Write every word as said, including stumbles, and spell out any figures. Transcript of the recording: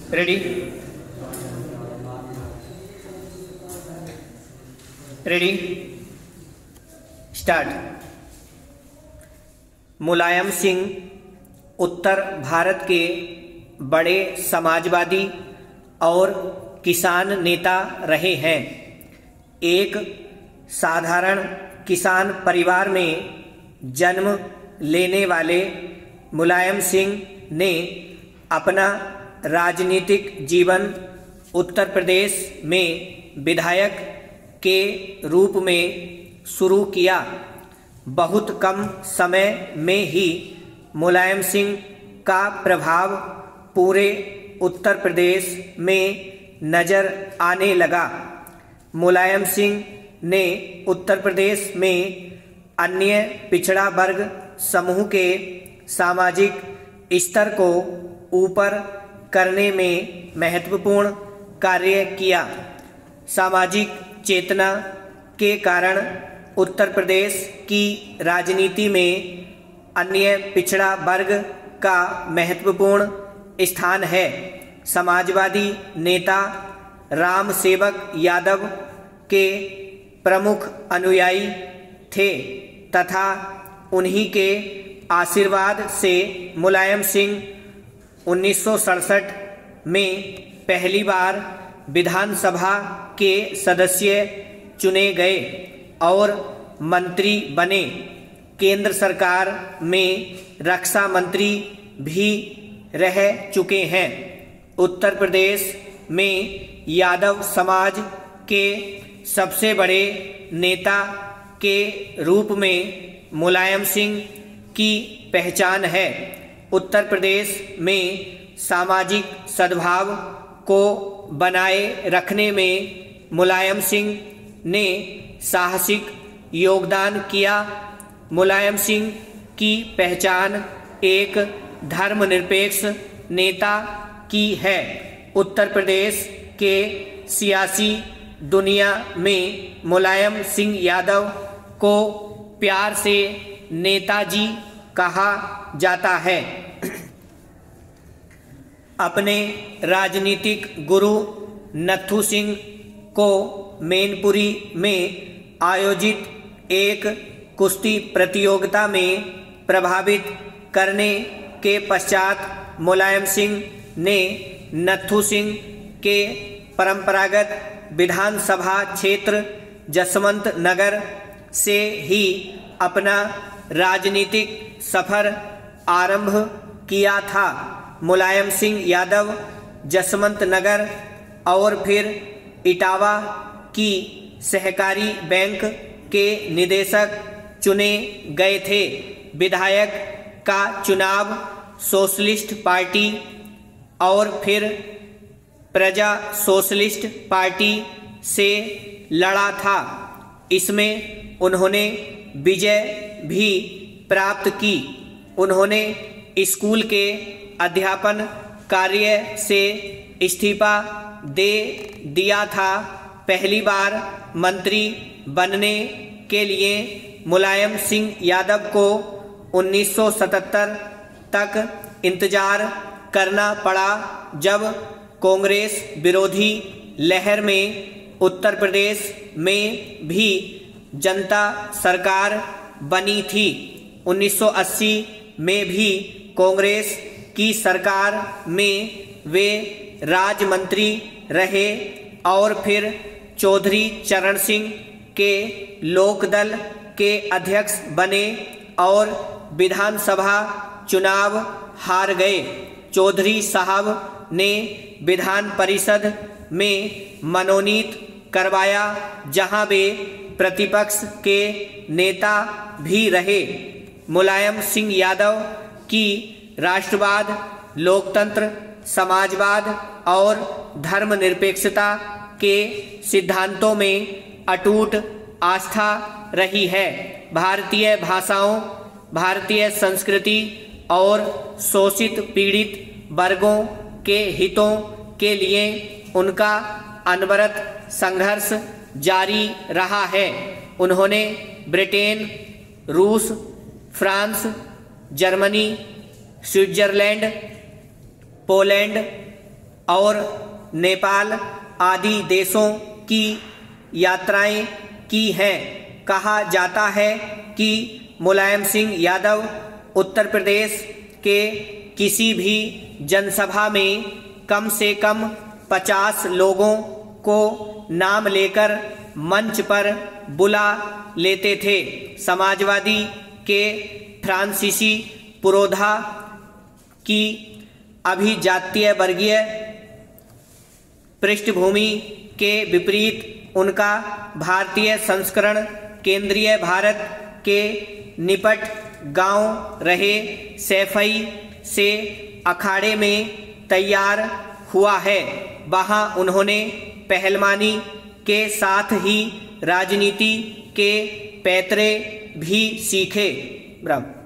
Ready ready start. Mulayam Singh उत्तर भारत के बड़े समाजवादी और किसान नेता रहे हैं। एक साधारण किसान परिवार में जन्म लेने वाले मुलायम सिंह ने अपना राजनीतिक जीवन उत्तर प्रदेश में विधायक के रूप में शुरू किया। बहुत कम समय में ही मुलायम सिंह का प्रभाव पूरे उत्तर प्रदेश में नजर आने लगा। मुलायम सिंह ने उत्तर प्रदेश में अन्य पिछड़ा वर्ग समूह के सामाजिक स्तर को ऊपर करने में महत्वपूर्ण कार्य किया। सामाजिक चेतना के कारण उत्तर प्रदेश की राजनीति में अन्य पिछड़ा वर्ग का महत्वपूर्ण स्थान है। समाजवादी नेता राम सेवक यादव के प्रमुख अनुयायी थे तथा उन्हीं के आशीर्वाद से मुलायम सिंह उन्नीस सौ सड़सठ में पहली बार विधानसभा के सदस्य चुने गए और मंत्री बने। केंद्र सरकार में रक्षा मंत्री भी रह चुके हैं। उत्तर प्रदेश में यादव समाज के सबसे बड़े नेता के रूप में मुलायम सिंह की पहचान है। उत्तर प्रदेश में सामाजिक सद्भाव को बनाए रखने में मुलायम सिंह ने साहसिक योगदान किया। मुलायम सिंह की पहचान एक धर्मनिरपेक्ष नेता की है। उत्तर प्रदेश के सियासी दुनिया में मुलायम सिंह यादव को प्यार से नेताजी कहा जाता है। अपने राजनीतिक गुरु नथु सिंह को मैनपुरी में आयोजित एक कुश्ती प्रतियोगिता में प्रभावित करने के पश्चात मुलायम सिंह ने नथु सिंह के परंपरागत विधानसभा क्षेत्र जसवंत नगर से ही अपना राजनीतिक सफर आरंभ किया था। मुलायम सिंह यादव जसवंत नगर और फिर इटावा की सहकारी बैंक के निदेशक चुने गए थे। विधायक का चुनाव सोशलिस्ट पार्टी और फिर प्रजा सोशलिस्ट पार्टी से लड़ा था। इसमें उन्होंने विजय भी प्राप्त की। उन्होंने स्कूल के अध्यापन कार्य से इस्तीफा दे दिया था। पहली बार मंत्री बनने के लिए मुलायम सिंह यादव को उन्नीस सौ सतहत्तर तक इंतजार करना पड़ा, जब कांग्रेस विरोधी लहर में उत्तर प्रदेश में भी जनता सरकार बनी थी। उन्नीस सौ अस्सी में भी कांग्रेस की सरकार में वे राज्य मंत्री रहे और फिर चौधरी चरण सिंह के लोकदल के अध्यक्ष बने और विधानसभा चुनाव हार गए। चौधरी साहब ने विधान परिषद में मनोनीत करवाया, जहां वे प्रतिपक्ष के नेता भी रहे। मुलायम सिंह यादव की राष्ट्रवाद, लोकतंत्र, समाजवाद और धर्मनिरपेक्षता के सिद्धांतों में अटूट आस्था रही है। भारतीय भाषाओं, भारतीय संस्कृति और शोषित पीड़ित वर्गों के हितों के लिए उनका अनवरत संघर्ष जारी रहा है। उन्होंने ब्रिटेन, रूस, फ्रांस, जर्मनी, स्विट्जरलैंड, पोलैंड और नेपाल आदि देशों की यात्राएं की हैं। कहा जाता है कि मुलायम सिंह यादव उत्तर प्रदेश के किसी भी जनसभा में कम से कम पचास लोगों को नाम लेकर मंच पर बुला लेते थे। समाजवादी के फ्रांसीसी पुरोधा की अभिजातीय वर्गीय पृष्ठभूमि के विपरीत उनका भारतीय संस्करण केंद्रीय भारत के निपट गांव रहे सैफई से अखाड़े में तैयार हुआ है। वहां उन्होंने पहलवानी के साथ ही राजनीति के पैतरे भी सीखे। ब्रह्म